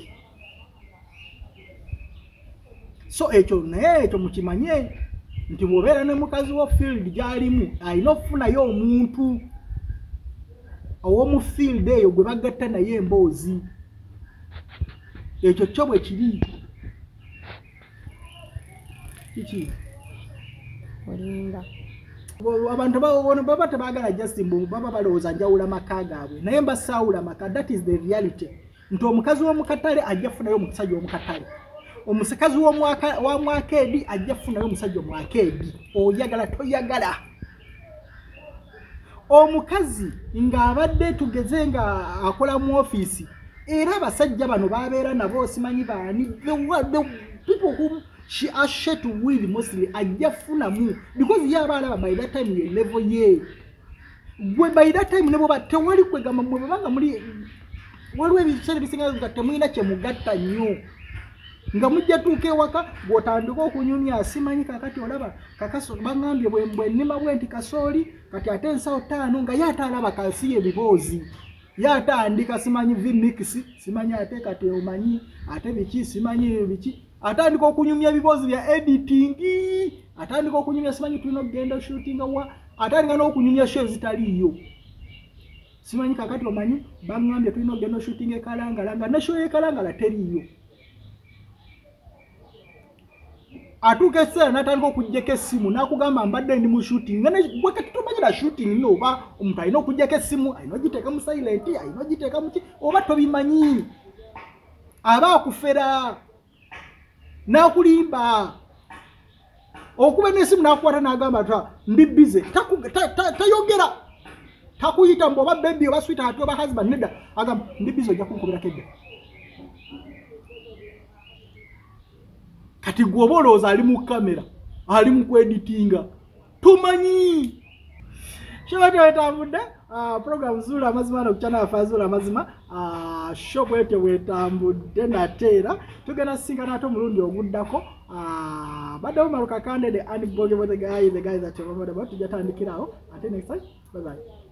So ekyo naye ekyo mukimanye nti bw'obeera ne mukazi wa field gy'alimu alina okufunayo omuntu ow'omu field eyo gwe bagatta naye emboozi. Ekyo kyo bwe kiri. Kiki? Olinda. Abantu baba tebaagala Justin Bumbu baba balowooza njawula maka gaabwe naye mbasaawula maka. That is the reality. Nti omukazi w'omukatale ajja kufunayo omusajja w'omukatale. Omusakazi wa mwakeedi ajja kufunayo omusajja omwakeedi. Oyagala toyagala. Omukazi ng'abadde tugeze nga akola mu ofiisi era abasajja bano babeera nabo simanyi baani the people whom she has shared with mostly ajja kufunamu because ye aba alaba by that time ye level ye gwe by that time nebo batewali kwegamba mwe banga muli waliwo ebiseera bisinga nga temulina kye mugatta nnyo nga mujja tuuka ewaka bw'otandika okunyumya simanyi kakati olaba kakaso bangambye bwe nnima bwe nti kasooli kati ate ensawo ttaano nga ye ate alaba kasi ebiboozi ye atandika simanyi vimix simanyi ate kati omanyi ate biki simanyi biki atandika okunyumya ebiboozi bya editing atandika okunyumya simanyi tulina okugenda shootinga wa atandika n'okunyumya show ezitaliiyo simanyi kakati omanyi bangambye tulina okugenda shootinga ekalangala nga ne show y'ekalangala teriiyo. Atuuka ekiseera n'atandika okuggyako essimu n'akugamba mbadde ndi mu shooting nga gwe kati tomanyira shooting nyo oba omuntu alina okuggyako essimu alina ogiteeka mu silent alina ogiteeka mu ki oba tobimanyi aba akufera n'akulimba okuba n'essimu n'akukwata n'agamba ta ndi bize tayogera takuyita mbu oba bebi oba sweetheart oba husband nedda agamba ndi bize ojja kunkuberako edda. Kati gwe oba olowooza ali mu kamera ali mu kweditinga tumanyi shote wetambudde program Zuula Amazima no kuchana afa Zuula Amazima show bwete wetambudde nateera tugenda singana ato mulundi oguddako badde Omar Kakande the Andy Boge the guy the guys that you remember about tujja tandikirawo ate next time bye bye.